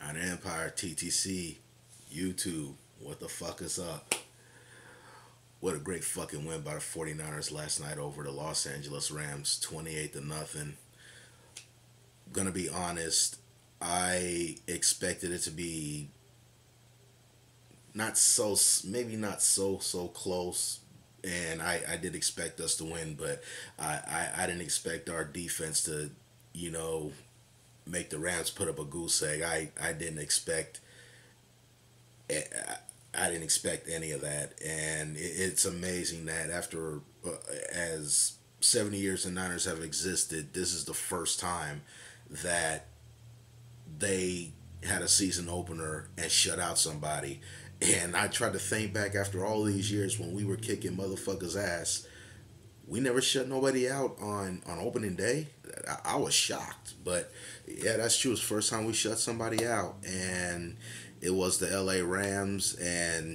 Honor Empire, TTC, YouTube. What the fuck is up? What a great fucking win by the 49ers last night over the Los Angeles Rams, 28 to nothing. Gonna be honest, I expected it to be not so, maybe not so close, and I did expect us to win, but I didn't expect our defense to, you know, make the Rams put up a goose egg. I didn't expect I didn't expect any of that, and it's amazing that after as 70 years the Niners have existed, this is the first time that they had a season opener and shut out somebody. And I tried to think back after all these years when we were kicking motherfuckers' ass. We never shut nobody out on opening day. I was shocked, but yeah, that's true. It's the first time we shut somebody out, and it was the L.A. Rams. And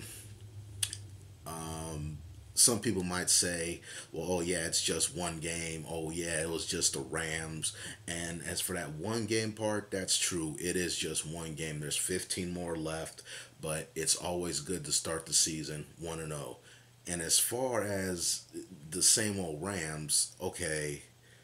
some people might say, well, oh yeah, it's just one game. Oh yeah, it was just the Rams. And as for that one game part, that's true. It is just one game. There's 15 more left, but it's always good to start the season 1-0. And as far as the same old Rams, okay,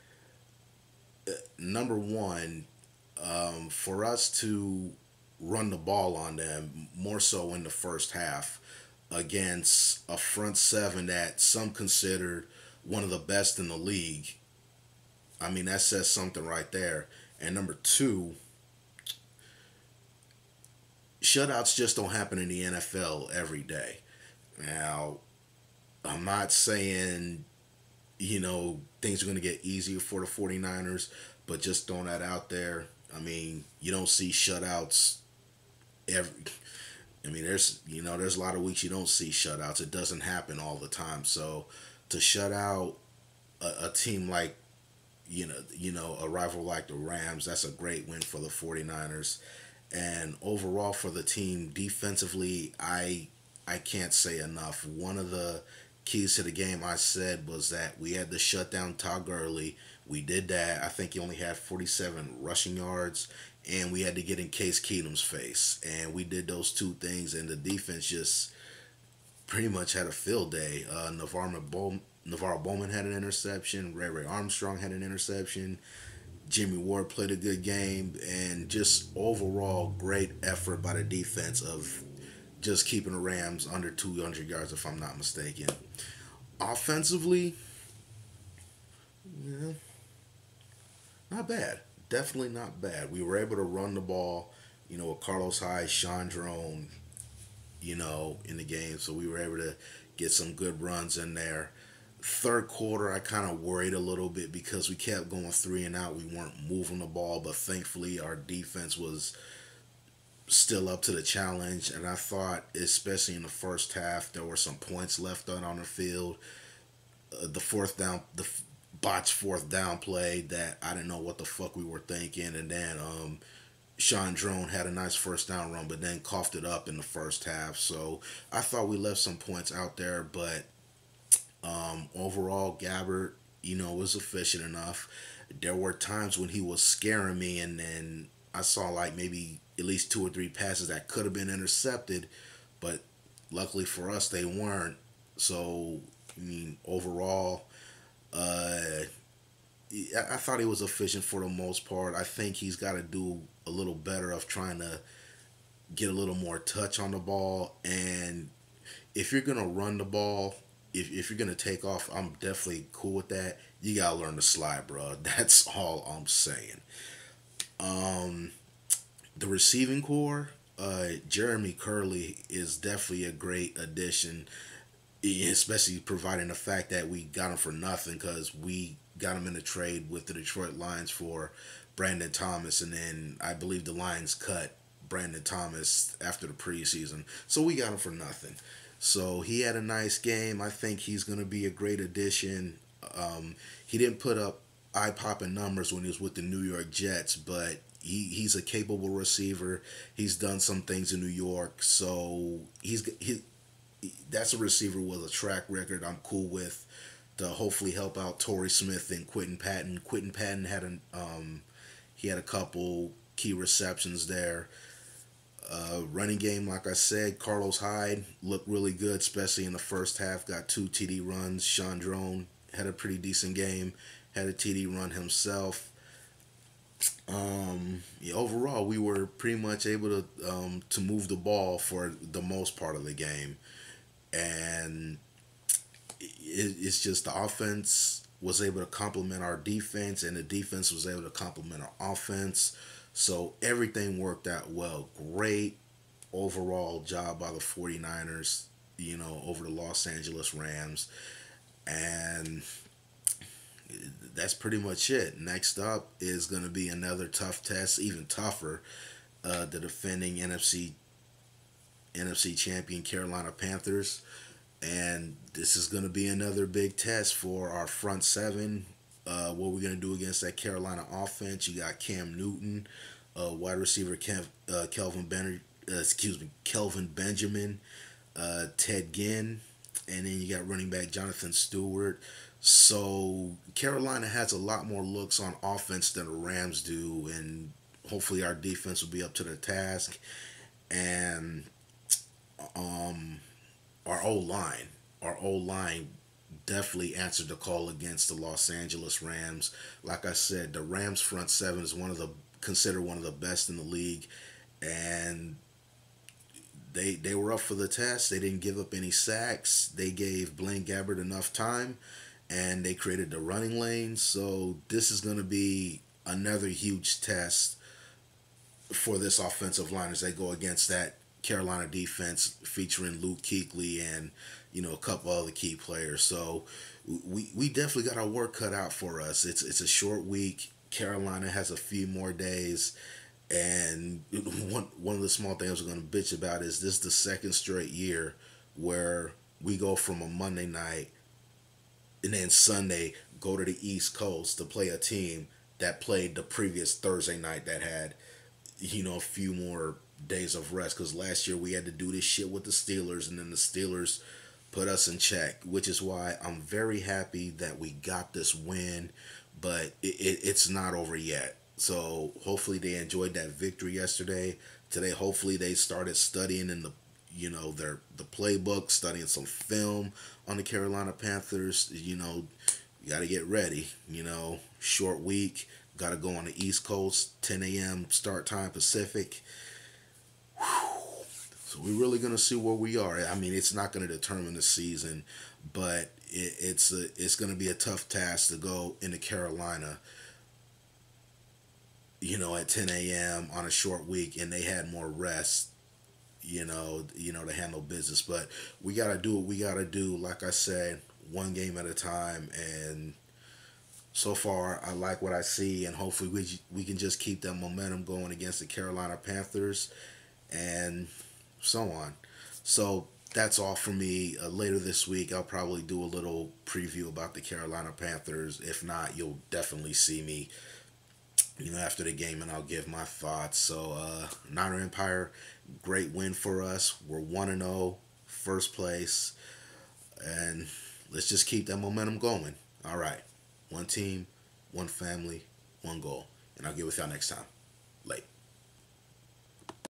number one, for us to run the ball on them more so in the first half against a front seven that some considered one of the best in the league. I mean, that says something right there. And number two, shutouts just don't happen in the NFL every day. Now, I'm not saying, things are going to get easier for the 49ers, but just throwing that out there. I mean, you don't see shutouts every. I mean, there's a lot of weeks you don't see shutouts. It doesn't happen all the time. So to shut out a team like, a rival like the Rams, that's a great win for the 49ers. And overall for the team defensively, I can't say enough. One of the keys to the game I said was that we had to shut down Todd Gurley. We did that. I think he only had 47 rushing yards, and we had to get in Case Keenum's face. And we did those two things, and the defense just pretty much had a field day. Navarro Bowman had an interception. Ray Armstrong had an interception. Jimmy Ward played a good game, and just overall great effort by the defense of just keeping the Rams under 200 yards, if I'm not mistaken. Offensively, yeah, not bad. Definitely not bad. We were able to run the ball, with Carlos Hyde, Sean Drone, in the game. So we were able to get some good runs in there. Third quarter, I kind of worried a little bit because we kept going three and out. We weren't moving the ball, but thankfully our defense was still up to the challenge. And I thought, especially in the first half, there were some points left on the field. The fourth down, botched fourth down play that I didn't know what the fuck we were thinking. And then Sean Drone had a nice first down run, but then coughed it up in the first half. So I thought we left some points out there, but overall, Gabbert, was efficient enough. There were times when he was scaring me, and then I saw like maybe at least two or three passes that could have been intercepted, but luckily for us, they weren't. So, I mean, overall, I thought he was efficient for the most part. I think he's got to do a little better of trying to get a little more touch on the ball. And if you're gonna run the ball, if you're gonna take off, I'm definitely cool with that. You gotta learn to slide, bro. That's all I'm saying. Um, the receiving core, Jeremy Curley is definitely a great addition, especially providing the fact that we got him for nothing because we got him in a trade with the Detroit Lions for Brandon Thomas, and then I believe the Lions cut Brandon Thomas after the preseason, so we got him for nothing. So he had a nice game. I think he's going to be a great addition. He didn't put up eye popping numbers when he was with the New York Jets, but he's a capable receiver. He's done some things in New York, so that's a receiver with a track record I'm cool with to hopefully help out Torrey Smith and Quentin Patton. Quentin Patton had he had a couple key receptions there. Running game, like I said, Carlos Hyde looked really good, especially in the first half. Got 2 TD runs. Sean Drone had a pretty decent game. Had a TD run himself. Yeah, overall, we were pretty much able to move the ball for the most part of the game, and it's just the offense was able to complement our defense, and the defense was able to complement our offense. So everything worked out well. Great overall job by the 49ers, over the Los Angeles Rams. And that's pretty much it. Next up is going to be another tough test, even tougher. The defending NFC champion Carolina Panthers, and this is going to be another big test for our front seven. What we're going to do against that Carolina offense? You got Cam Newton, wide receiver Kelvin Benjamin, Ted Ginn, and then you got running back Jonathan Stewart. So Carolina has a lot more looks on offense than the Rams do, and hopefully our defense will be up to the task. And um, our O line definitely answered the call against the Los Angeles Rams. Like I said, the Rams front seven is considered one of the best in the league, and they were up for the test. They didn't give up any sacks. They gave Blaine Gabbert enough time, and they created the running lanes. So this is going to be another huge test for this offensive line as they go against that Carolina defense featuring Luke Kuechly and a couple other key players. So we definitely got our work cut out for us. It's a short week. Carolina has a few more days, and one of the small things we're going to bitch about is this is the second straight year where we go from a Monday night and then Sunday go to the East Coast to play a team that played the previous Thursday night that had a few more days of rest, because last year we had to do this shit with the Steelers, and then the Steelers put us in check, which is why I'm very happy that we got this win, but it's not over yet. So hopefully they enjoyed that victory yesterday. Today, hopefully they started studying in the playbook, studying some film on the Carolina Panthers. You got to get ready. Short week. Got to go on the East Coast, 10 a.m. start time Pacific. So we're really going to see where we are. I mean, it's not going to determine the season, but it's going to be a tough task to go into Carolina, at 10 a.m. on a short week, and they had more rest, to handle business. But we got to do what we got to do. Like I said, one game at a time, and so far I like what I see, and hopefully we can just keep that momentum going against the Carolina Panthers, and so on. So that's all for me. Later this week, I'll probably do a little preview about the Carolina Panthers. If not, you'll definitely see me, after the game, and I'll give my thoughts. So, Niner Empire, great win for us. We're 1-0, first place, and let's just keep that momentum going. All right. One team, one family, one goal. And I'll get with y'all next time. Late.